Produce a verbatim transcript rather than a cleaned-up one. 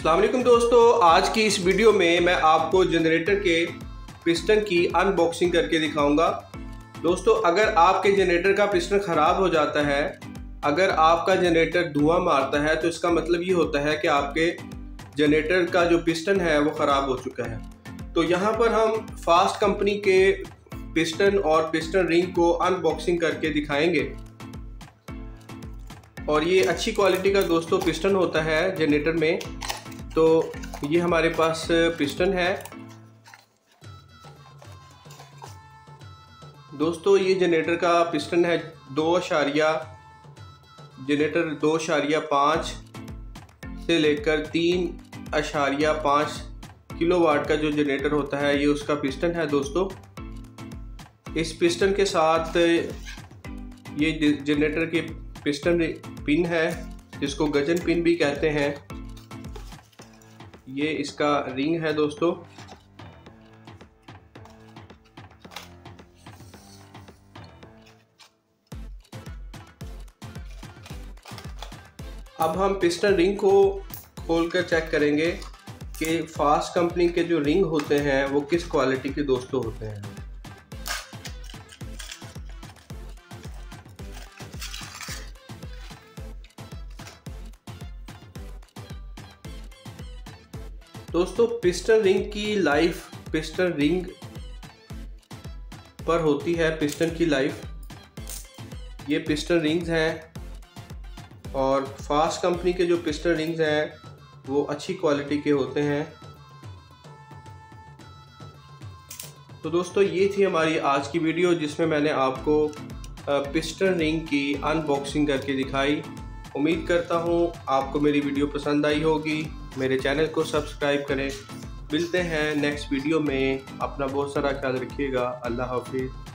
अस्सलाम वालेकुम दोस्तों, आज की इस वीडियो में मैं आपको जनरेटर के पिस्टन की अनबॉक्सिंग करके दिखाऊंगा। दोस्तों, अगर आपके जनरेटर का पिस्टन ख़राब हो जाता है, अगर आपका जनरेटर धुआं मारता है, तो इसका मतलब ये होता है कि आपके जनरेटर का जो पिस्टन है वो ख़राब हो चुका है। तो यहाँ पर हम फास्ट कंपनी के पिस्टन और पिस्टन रिंग को अनबॉक्सिंग करके दिखाएंगे। और ये अच्छी क्वालिटी का दोस्तों पिस्टन होता है जनरेटर में। तो ये हमारे पास पिस्टन है दोस्तों, ये जनरेटर का पिस्टन है दो अशारिया जनरेटर दो अशारिया पाँच से लेकर तीन अशारिया पाँच किलो वाट का जो जनरेटर होता है, ये उसका पिस्टन है दोस्तों। इस पिस्टन के साथ ये जनरेटर के पिस्टन पिन है, जिसको गजन पिन भी कहते हैं। ये इसका रिंग है दोस्तों। अब हम पिस्टन रिंग को खोलकर चेक करेंगे कि फास्ट कंपनी के जो रिंग होते हैं वो किस क्वालिटी के दोस्तों होते हैं। दोस्तों, पिस्टन रिंग की लाइफ पिस्टन रिंग पर होती है। पिस्टन की लाइफ, ये पिस्टन रिंग्स हैं और फास्ट कंपनी के जो पिस्टन रिंग्स हैं वो अच्छी क्वालिटी के होते हैं। तो दोस्तों, ये थी हमारी आज की वीडियो, जिसमें मैंने आपको पिस्टन रिंग की अनबॉक्सिंग करके दिखाई। उम्मीद करता हूँ आपको मेरी वीडियो पसंद आई होगी। मेरे चैनल को सब्सक्राइब करें। मिलते हैं नेक्स्ट वीडियो में। अपना बहुत सारा ख्याल रखिएगा। अल्लाह हाफिज़।